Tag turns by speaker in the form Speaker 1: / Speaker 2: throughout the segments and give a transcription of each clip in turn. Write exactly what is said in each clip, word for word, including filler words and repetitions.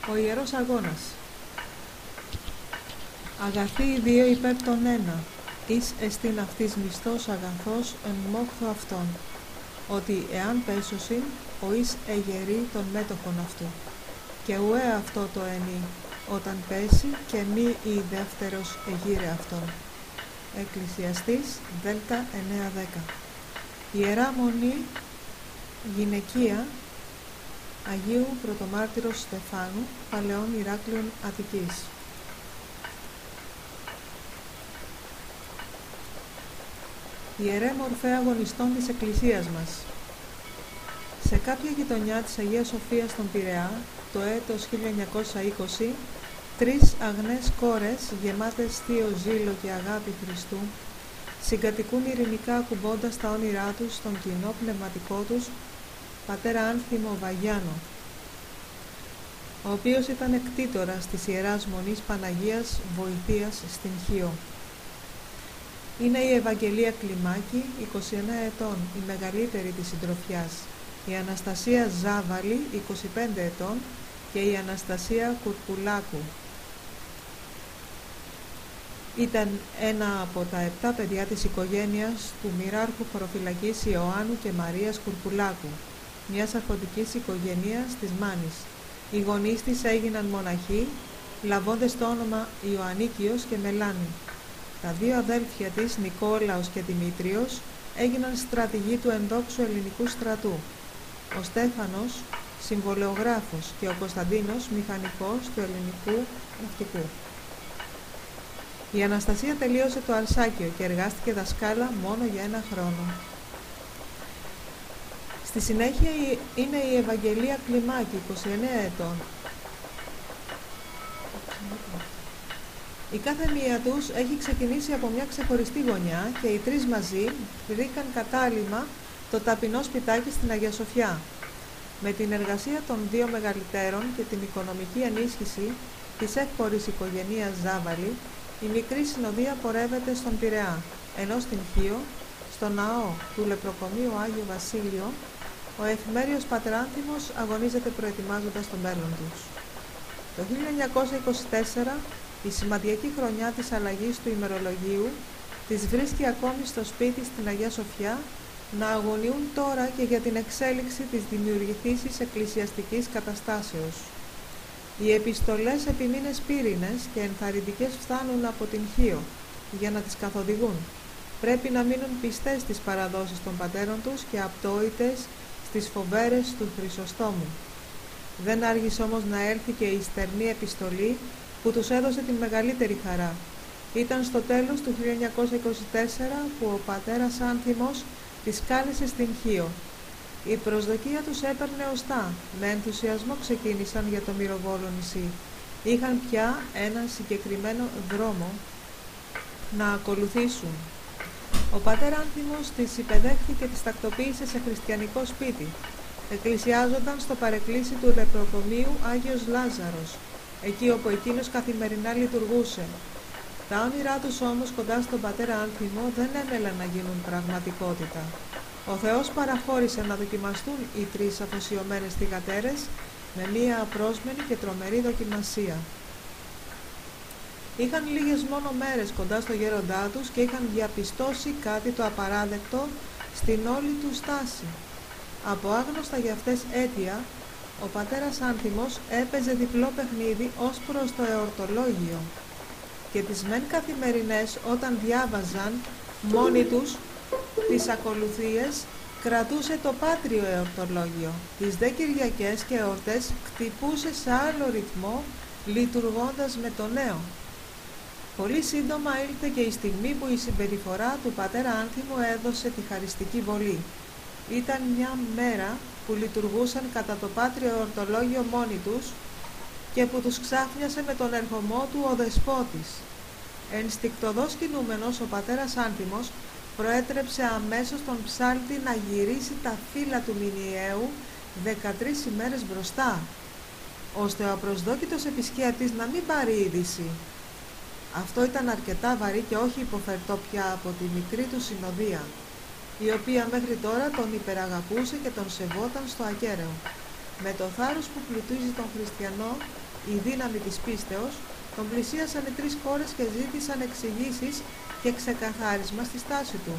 Speaker 1: Ο Ιερός Αγώνας. Αγαθοί οι δύο υπέρ τον ένα, εις εστίν αυτής μισθός αγαθός εν μόχθο αυτόν, ότι εάν πέσωσιν, ο εις εγερεί τον μέτοχον αυτού, και ουέ αυτό το ενή, όταν πέσει και μη η δεύτερος εγείρε αυτόν. Εκκλησιαστής Δέλτα εννέα δέκα. Ιερά Μονή γυναικεία Αγίου Πρωτομάρτυρος Στεφάνου, Παλαιών Ηράκλειων Αττικής. Ιερέ μορφέ αγωνιστών της Εκκλησίας μας. Σε κάποια γειτονιά της Αγίας Σοφίας στον Πειραιά, το έτος χίλια εννιακόσια είκοσι, τρεις αγνές κόρες, γεμάτες θείο ζήλο και αγάπη Χριστού, συγκατοικούν ειρηνικά ακουμπώντας τα όνειρά τους στον κοινό πνευματικό τους πατέρα Άνθιμο Βαγιάνο, ο οποίος ήταν εκτήτορας της Ιεράς Μονής Παναγίας Βοηθείας στην Χίο. Είναι η Ευαγγελία Κλιμάκη, είκοσι εννέα ετών, η μεγαλύτερη της συντροφιάς, η Αναστασία Ζάβαλη, είκοσι πέντε ετών, και η Αναστασία Κουρκουλάκου. Ήταν ένα από τα επτά παιδιά της οικογένειας του μοιράρχου χωροφυλακής Ιωάννου και Μαρίας Κουρκουλάκου, μιας αρχοντικής οικογένειας της Μάνης. Οι γονείς της έγιναν μοναχοί, λαβώντες το όνομα Ιωαννίκιος και Μελάνη. Τα δύο αδέλφια της, Νικόλαος και Δημήτριος, έγιναν στρατηγοί του ενδόξου ελληνικού στρατού. Ο Στέφανος, συμβολεογράφος, και ο Κωνσταντίνος, μηχανικός του ελληνικού ναυτικού. Η Αναστασία τελείωσε το Αρσάκιο και εργάστηκε δασκάλα μόνο για ένα χρόνο. Στη συνέχεια είναι η Ευαγγελία Κλιμάκη, είκοσι εννέα ετών. Η κάθε μία τους έχει ξεκινήσει από μια ξεχωριστή γωνιά και οι τρεις μαζί βρήκαν κατάλημα το ταπεινό σπιτάκι στην Αγία Σοφιά. Με την εργασία των δύο μεγαλύτερων και την οικονομική ενίσχυση της εύπορης οικογενείας Ζάβαλη, η μικρή συνοδεία πορεύεται στον Πειραιά, ενώ στην Χίο, στο ναό του Λεπροκομείου Άγιο Βασίλειο, ο εφημέριος πατερ Άνθιμος αγωνίζεται προετοιμάζοντας τον μέλλον τους. Το χίλια εννιακόσια είκοσι τέσσερα, η σημαντική χρονιά της αλλαγής του ημερολογίου τις βρίσκει ακόμη στο σπίτι στην Αγία Σοφιά να αγωνιούν τώρα και για την εξέλιξη της δημιουργηθήσης εκκλησιαστικής καταστάσεως. Οι επιστολές επί μήνες πύρινες και ενθαρρυντικές φτάνουν από την Χίο για να τις καθοδηγούν. Πρέπει να μείνουν πιστές στις παραδόσεις των πατέρων τους και απτόητες στις φοβέρες του Χρυσοστόμου. Δεν άργησε όμως να έρθει και η στερνή επιστολή που τους έδωσε την μεγαλύτερη χαρά. Ήταν στο τέλος του χίλια εννιακόσια είκοσι τέσσερα που ο πατέρας Άνθιμος τις κάλεσε στην Χίο. Η προσδοκία τους έπαιρνε οστά. Με ενθουσιασμό ξεκίνησαν για το μυροβόλο νησί. Είχαν πια έναν συγκεκριμένο δρόμο να ακολουθήσουν. Ο πατέρ Άνθιμος τις υπεδέχθη και τις τακτοποίησε σε χριστιανικό σπίτι. Εκκλησιάζονταν στο παρεκκλήσι του Λεπροκομείου Άγιος Λάζαρος, εκεί όπου εκείνος καθημερινά λειτουργούσε. Τα όνειρά τους όμως κοντά στον πατέρα Άνθιμο δεν έμελαν να γίνουν πραγματικότητα. Ο Θεός παραχώρησε να δοκιμαστούν οι τρεις αφοσιωμένες θυγατέρες με μία απρόσμενη και τρομερή δοκιμασία. Είχαν λίγες μόνο μέρες κοντά στο γέροντά τους και είχαν διαπιστώσει κάτι το απαράδεκτο στην όλη του στάση. Από άγνωστα για αυτές αίτια, ο πατέρας Άνθιμος έπαιζε διπλό παιχνίδι ως προς το εορτολόγιο, και τις μεν καθημερινές, όταν διάβαζαν μόνοι τους τις ακολουθίες, κρατούσε το πάτριο εορτολόγιο. Τις δε Κυριακές και εορτές χτυπούσε σε άλλο ρυθμό, λειτουργώντας με το νέο. Πολύ σύντομα ήλθε και η στιγμή που η συμπεριφορά του πατέρα Άνθιμου έδωσε τη χαριστική βολή. Ήταν μια μέρα που λειτουργούσαν κατά το πάτριο εορτολόγιο μόνοι τους και που τους ξάφνιασε με τον ερχομό του ο δεσπότης. Ενστικτωδώς κινούμενος, ο πατέρας Άνθιμος προέτρεψε αμέσως τον ψάλτη να γυρίσει τα φύλλα του μηνιαίου δεκατρείς ημέρες μπροστά, ώστε ο απροσδόκητος επισκέπτης να μην πάρει είδηση. Αυτό ήταν αρκετά βαρύ και όχι υποφερτό πια από τη μικρή του συνοδεία, η οποία μέχρι τώρα τον υπεραγαπούσε και τον σεβόταν στο ακέραιο. Με το θάρρος που πλουτίζει τον χριστιανό, η δύναμη της πίστεως, τον πλησίασαν οι τρεις κόρες και ζήτησαν εξηγήσεις και ξεκαθάρισμα στη στάση του.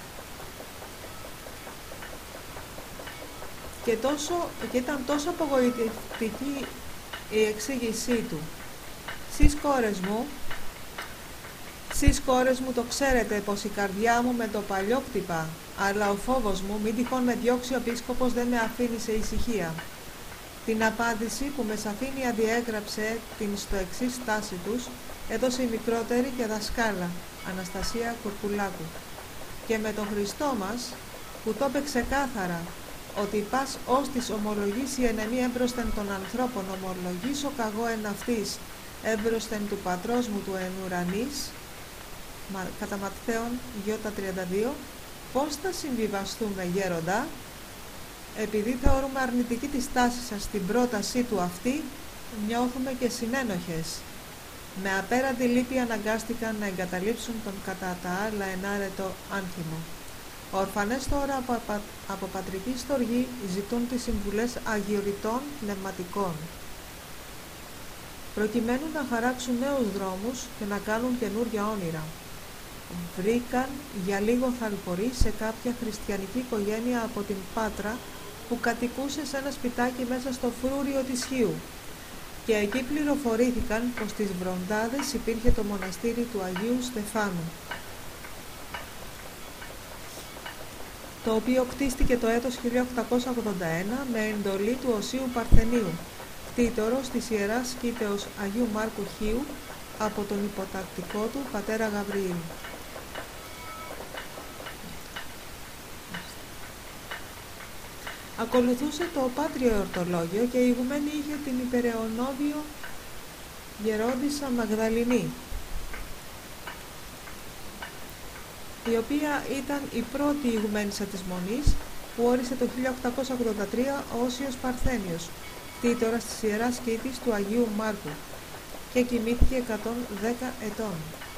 Speaker 1: Και, τόσο, και ήταν τόσο απογοητευτική η εξήγησή του. «Σεις κόρες μου, σεις κόρες μου, το ξέρετε πως η καρδιά μου με το παλιό κτυπά, αλλά ο φόβος μου, μην τυχόν με διώξει ο επίσκοπος, δεν με αφήνει σε ησυχία». Την απάντηση που με σαφήνεια διέγραψε την στο εξής στάση τους, έδωσε η μικρότερη και δασκάλα, Αναστασία Κουρκουλάκου. Και με τον Χριστό μας, που το είπε ξεκάθαρα, ότι πας ως της ομολογήσει ενεμή έμπροσθεν των ανθρώπων, ομολογήσω καγώ εν αυτής έμπροσθεν του πατρός μου του εν ουρανής, κατά Ματθαίον Ι τριάντα δύο, πώς θα συμβιβαστούμε γέροντα? Επειδή θεωρούμε αρνητική τη στάση σας στην πρότασή του αυτή, νιώθουμε και συνένοχες. Με απέραντη λύπη αναγκάστηκαν να εγκαταλείψουν τον κατά τα άλλα ενάρετο άνθιμο. Ορφανές τώρα από, από, από πατρική στοργή ζητούν τις συμβουλές αγιοριτών πνευματικών, προκειμένου να χαράξουν νέους δρόμους και να κάνουν καινούργια όνειρα. Βρήκαν για λίγο θαλπορή σε κάποια χριστιανική οικογένεια από την Πάτρα που κατοικούσε σε ένα σπιτάκι μέσα στο φρούριο της Χίου, και εκεί πληροφορήθηκαν πως στις Βροντάδες υπήρχε το μοναστήρι του Αγίου Στεφάνου, το οποίο κτίστηκε το έτος χίλια οκτακόσια ογδόντα ένα με εντολή του Οσίου Παρθενίου, κτήτορος της Ιεράς Σκήτεως Αγίου Μάρκου Χίου από τον υποτακτικό του πατέρα Γαβριήλ. Ακολουθούσε το Πάτριο Εορτολόγιο και η ηγουμένη είχε την υπεραιωνόβιο γερόντισσα Μαγδαληνή, η οποία ήταν η πρώτη ηγουμένισσα της Μονής, που όρισε το χίλια οκτακόσια ογδόντα τρία ο Όσιος Παρθένιος, κτήτορας της Ιεράς Σκήτης του Αγίου Μάρκου, και κοιμήθηκε εκατόν δέκα ετών.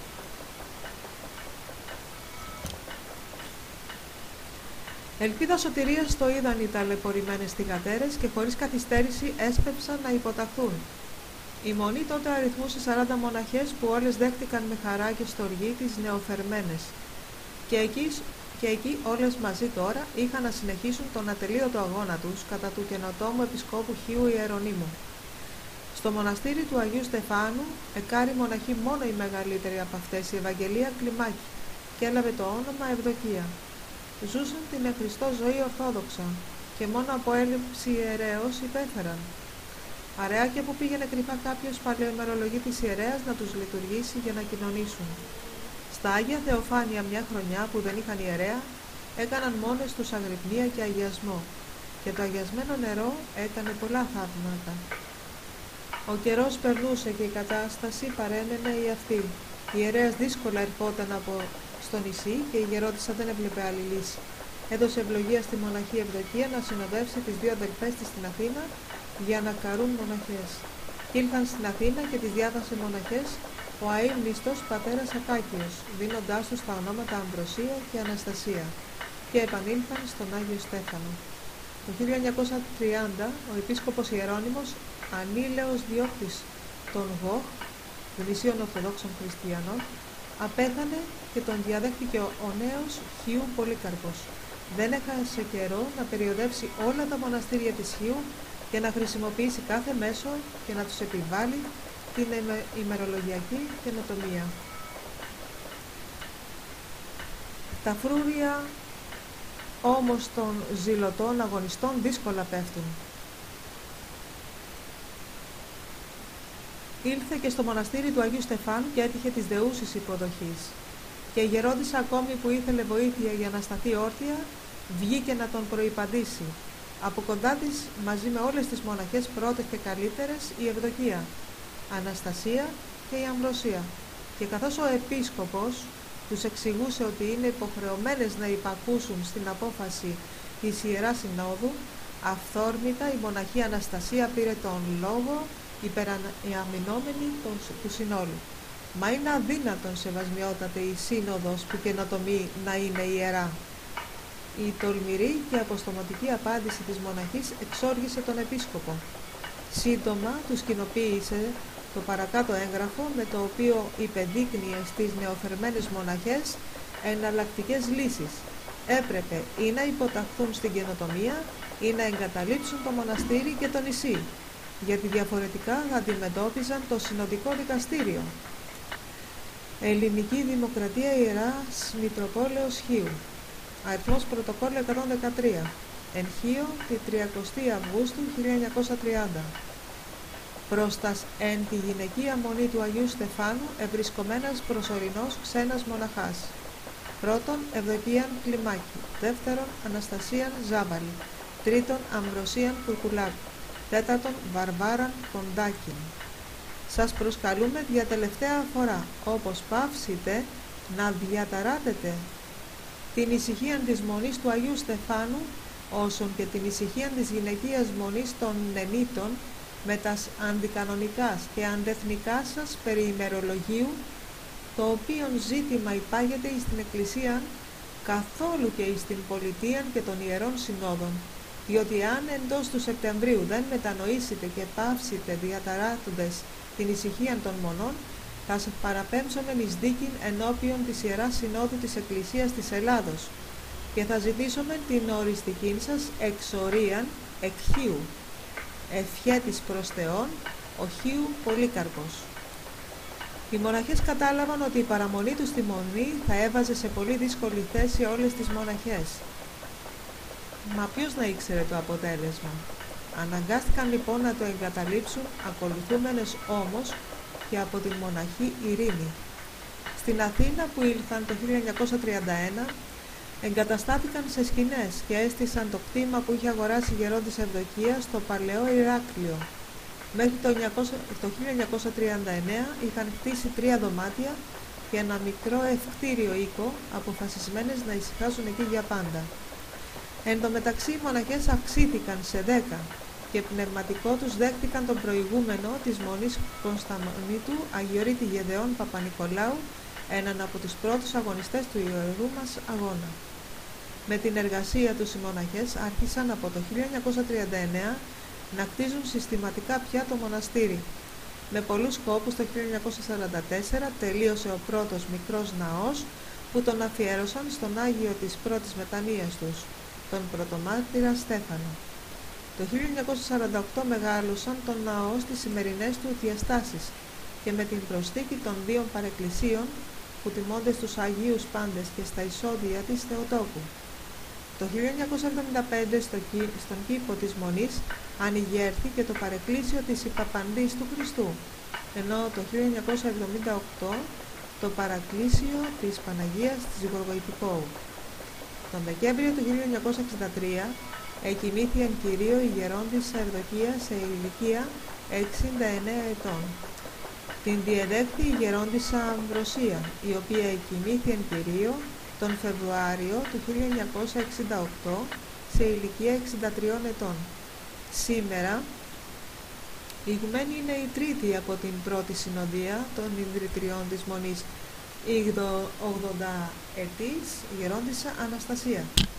Speaker 1: Ελπίδα σωτηρίας το είδαν οι ταλαιπωρημένες θυγατέρες και χωρίς καθυστέρηση έσπεψαν να υποταχθούν. Η Μονή τότε αριθμούσε σαράντα μοναχές που όλες δέχτηκαν με χαρά και στοργή τις νεοφερμένες. Και εκεί, και εκεί όλες μαζί τώρα είχαν να συνεχίσουν τον ατελείωτο αγώνα τους κατά του καινοτόμου επισκόπου Χίου Ιερονύμου. Στο μοναστήρι του Αγίου Στεφάνου εκάρη μοναχή μόνο η μεγαλύτερη από αυτές, η Ευαγγελία Κλιμάκη, και έλαβε το όνομα Ευδοκία. Ζούσαν την εχριστό ζωή ορθόδοξα και μόνο από έλλειψη ιερέως υπέφεραν. Αρεάκια που πήγαινε κρυφά κάποιος παλαιομερολογίτης ιερέας να τους λειτουργήσει για να κοινωνήσουν. Στα Άγια Θεοφάνεια μια χρονιά που δεν είχαν ιερέα, έκαναν μόνες τους αγρυπνία και αγιασμό, και το αγιασμένο νερό έκανε πολλά θαύματα. Ο καιρός περνούσε και η κατάσταση παρέμενε η αυτή. Η ιερέας δύσκολα ερχόταν από στο νησί και η γερόντισσα δεν έβλεπε άλλη λύση. Έδωσε ευλογία στη μοναχή Ευδοκία να συνοδεύσει τις δύο αδελφές της στην Αθήνα για να καρούν μοναχές. Κι ήλθαν στην Αθήνα και τις διάβασε μοναχές ο αείμνηστος πατέρας Ακάκιος, δίνοντάς τους τα ονόματα Αμβροσία και Αναστασία, και επανήλθαν στον Άγιο Στέφανο. Το χίλια εννιακόσια τριάντα ο επίσκοπος Ιερώνυμος, ανήλαιος διώκτης των Γοχ, γνησίων Ορθοδόξων Χριστιανών, απέθανε και τον διαδέχτηκε ο νέος Χίου Πολύκαρπος. Δεν έχασε καιρό να περιοδεύσει όλα τα μοναστήρια της Χίου και να χρησιμοποιήσει κάθε μέσο και να τους επιβάλλει την ημερολογιακή καινοτομία. Τα φρούρια όμως των ζηλωτών αγωνιστών δύσκολα πέφτουν. Ήλθε και στο μοναστήρι του Αγίου Στεφάνου και έτυχε της δεούσης υποδοχής. Και η γερόντισσα, ακόμη που ήθελε βοήθεια για να σταθεί όρθια, βγήκε να τον προϋπαντήσει. Από κοντά της, μαζί με όλες τις μοναχές πρώτες και καλύτερες, η Ευδοκία, Αναστασία και η Αμβροσία. Και καθώς ο επίσκοπος τους εξηγούσε ότι είναι υποχρεωμένες να υπακούσουν στην απόφαση της Ιεράς Συνόδου, αυθόρμητα η μοναχή Αναστασία πήρε τον λόγο, υπεραμεινόμενη του συνόλου. Μα είναι αδύνατον, σεβασμιότατε, η σύνοδος που καινοτομεί να είναι ιερά. Η τολμηρή και αποστομωτική απάντηση της μοναχής εξόργησε τον επίσκοπο. Σύντομα τους κοινοποίησε το παρακάτω έγγραφο, με το οποίο υπεδείκνυε στις νεοφερμένες μοναχές εναλλακτικές λύσεις. Έπρεπε ή να υποταχθούν στην καινοτομία ή να εγκαταλείψουν το μοναστήρι και το νησί, γιατί διαφορετικά θα αντιμετώπιζαν το συνοδικό δικαστήριο. Ελληνική Δημοκρατία Ιεράς Μητροπόλεως Χίου. Αριθμός πρωτοκόλλου εκατόν δεκατρία. Εν Χίο, τη τριακοστή Αυγούστου χίλια εννιακόσια τριάντα. Προς τας εν τη γυναικεία μονή του Αγίου Στεφάνου ευρισκομένας προσωρινός ξένας μοναχάς. Πρώτον, Ευδοκίαν Κλιμάκη. Δεύτερον, Αναστασίαν Ζάβαλη. Τρίτον, Αμβροσίαν Κουρκουλάκου. Τέταρτον, Βαρβάραν Κοντάκιν. Σας προσκαλούμε για τελευταία φορά, όπως παύσετε, να διαταράτετε την ησυχία της μονής του Αγίου Στεφάνου, όσον και την ησυχία της γυναικείας μονής των Νενίτων, με τας αντικανονικάς και αντεθνικά σας περί ημερολογίου, το οποίον ζήτημα υπάγεται εις την Εκκλησία καθόλου και εις την πολιτείαν και των Ιερών Συνόδων, διότι αν εντός του Σεπτεμβρίου δεν μετανοήσετε και πάυσετε διαταράττοντες την ησυχία των μονών, θα σε παραπέμψομεν εις δίκην ενώπιον της Ιεράς Συνόδου της Εκκλησίας της Ελλάδος και θα ζητήσομεν την οριστικήν σας εξορίαν εκ Χίου. Ευχέτης προς Θεόν, ο Χίου Πολύκαρπος. Οι μοναχές κατάλαβαν ότι η παραμονή τους στη μονή θα έβαζε σε πολύ δύσκολη θέση όλες τις μοναχές. Μα ποιος να ήξερε το αποτέλεσμα. Αναγκάστηκαν λοιπόν να το εγκαταλείψουν, ακολουθούμενες όμως και από την μοναχή Ειρήνη. Στην Αθήνα που ήλθαν το χίλια εννιακόσια τριάντα ένα, εγκαταστάθηκαν σε σκηνές και έστησαν το κτήμα που είχε αγοράσει η γερόντισσα Ευδοκία στο παλαιό Ηράκλειο. Μέχρι το χίλια εννιακόσια τριάντα εννέα είχαν χτίσει τρία δωμάτια και ένα μικρό ευκτήριο οίκο, αποφασισμένες να ησυχάσουν εκεί για πάντα. Εν τω μεταξύ οι μοναχές αυξήθηκαν σε δέκα και πνευματικό τους δέχτηκαν τον προηγούμενο της μονής Κωνσταντινού Αγιορείτη Γεδεών Παπα-Νικολάου, έναν από τους πρώτους αγωνιστές του ιερού μας αγώνα. Με την εργασία τους οι μοναχές άρχισαν από το χίλια εννιακόσια τριάντα εννέα να κτίζουν συστηματικά πια το μοναστήρι. Με πολλούς σκόπους το χίλια εννιακόσια σαράντα τέσσερα τελείωσε ο πρώτος μικρός ναός που τον αφιέρωσαν στον Άγιο της πρώτης μετανοίας τους, τον πρωτομάρτυρα Στέφανο. Το χίλια εννιακόσια σαράντα οκτώ μεγάλωσαν τον ναό στις σημερινές του διαστάσεις και με την προσθήκη των δύο παρεκκλησίων που τιμώνται στους Αγίους Πάντες και στα εισόδια της Θεοτόκου. Το χίλια εννιακόσια εβδομήντα πέντε στο, στον κήπο της Μονής ανοιγέρθηκε το παρεκκλήσιο της Υπαπαντής του Χριστού, ενώ το χίλια εννιακόσια εβδομήντα οκτώ το παρακλήσιο της Παναγίας της Γοργοϊππικόου. Τον Δεκέμβριο του χίλια εννιακόσια εξήντα τρία εκοιμήθη εν κυρίω η γερόντισσα Ευδοκία σε ηλικία εξήντα εννέα ετών. Την διεδέχθη η γερόντισσα Αμβροσία, η οποία εκοιμήθη εν κυρίω τον Φεβρουάριο του χίλια εννιακόσια εξήντα οκτώ σε ηλικία εξήντα τριών ετών. Σήμερα, η ηγουμένη είναι η τρίτη από την πρώτη συνοδεία των ιδρυτριών της Μονής, η ογδόντα ετής γερόντισσα Αναστασία.